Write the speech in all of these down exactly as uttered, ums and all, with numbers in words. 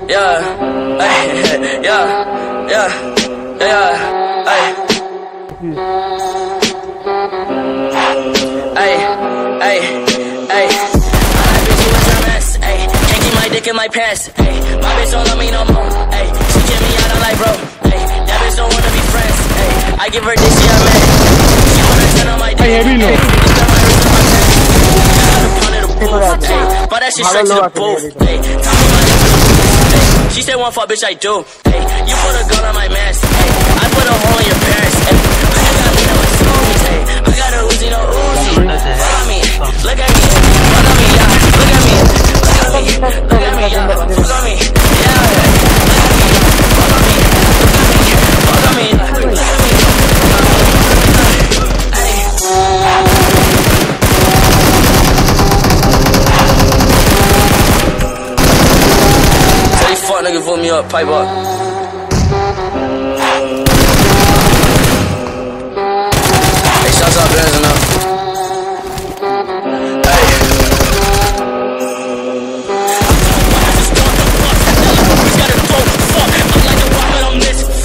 yeah, ay, yeah, yeah, yeah, ay. Ay, ay, ay. My bitch, you was a mess, ay. Can't keep my dick in my pants, ay. My bitch don't love me no more, ay. She get me out, I'm like, bro, ay. That bitch don't wanna be friends, ay. I give her this, she a man. She wanna turn on my dick, ay. This got my wrist on my chest. I got a pound of the booth, ay. But that shit straight to the booth, ay. Tell me my dick was a booth, ay. She said one fuck, bitch, I do, ay. You put a gun on my mask, ay. I put a hole in your parents, ay. I just got lean on my stones, ay. I got a Uzi, no Uzi. Look at me, look at me, look at me, yeah. Look at me, look at me, look at me, yeah. Look at me, yeah. Look at me, look at me, look at me, look at me, ay. Tell these fuck niggas vote me up, pipe up. Hey, shouts out Benz enough.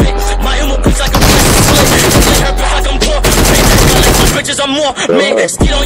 I'm more man,